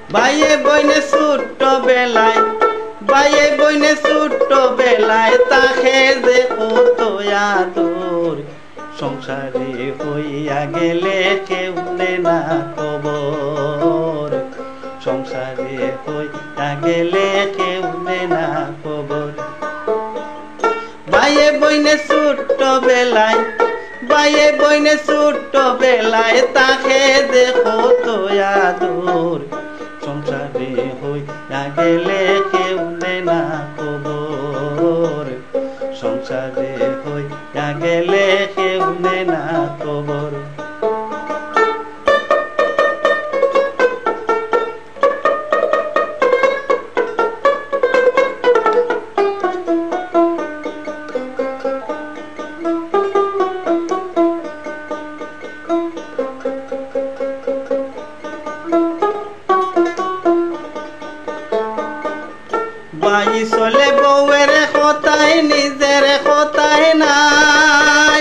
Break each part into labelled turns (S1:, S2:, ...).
S1: ভাইয়ে বইনে ছোট্ট বেলায় ভাইয়ে বইনে ছোট্ট বেলায় তাকে যে কত আদর সংসারে হইয়া গেলে কেউ না খবর সংসারে হইয়া গেলে কেউ না খবর ভাইয়ে বইনে ছোট্ট বেলায় ভাইয়ে বইনে ছোট্ট বেলায় তাকে দেখো তো আদর সংসারে হইয়া গেলে কেউ না খবর সংসারে হইয়া গেলে কেউ না খবর বাই চলে বউয়ের কথাই নিজের কথাই নাই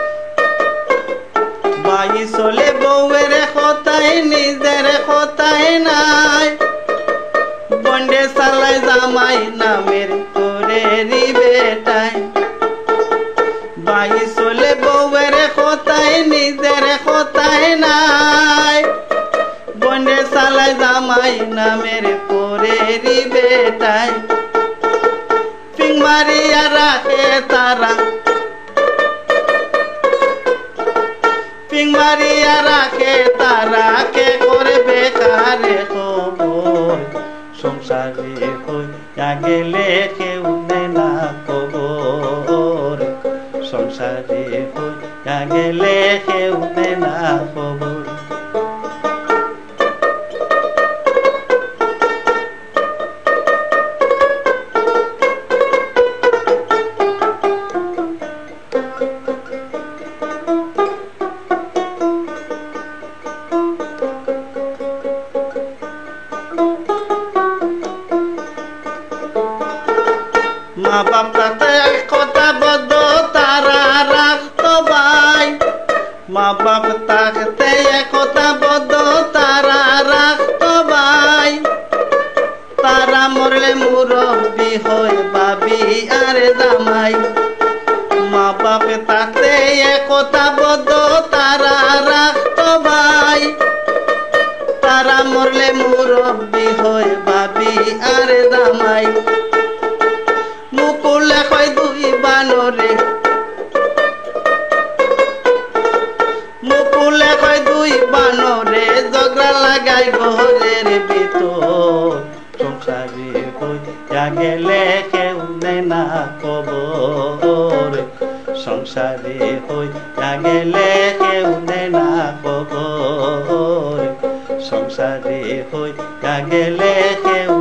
S1: বাই চলে বউয়ের কথাই নিজের কথাই নাই বন্ডে চালাই জামাই নামের করে বেটাই বাই চলে বউয়ের কথাই নিজের কথাই নাই বন্ডে চালাই জামাই নামের করে বেটাই ফিং মারিয়া রাখে তারা ফিং মারিয়া রাখে তারা কে করে বেকারে খবর সংসারে হইয়া গেলে কেউ না খবর সংসারে হইয়া গেলে কেউ না খবর মা বাপ তাতে কথা বদ্ধ তারা রাখতো ভাই মা বাপ তাতে কথা বদ্ধ তারা রাখতো ভাই তারা মরলে মুরব্বি হয়ে ভাবি আর জামাই মা বাপ তাতে কথা বদ্ধ তারা রাখতো ভাই তারা মরলে মুরব্বি হয়ে ভাবি আর জামাই মুকুলে কয় দুই বানরে মুকুলে কয় দুই বানরে ঝগড়া লাগাই ঘরের ভিতর সংসারে হইয়া গেলে কেউ না খবর সংসারে হইয়া গেলে কেউ না খবর সংসারে হইয়া গেলে কেউ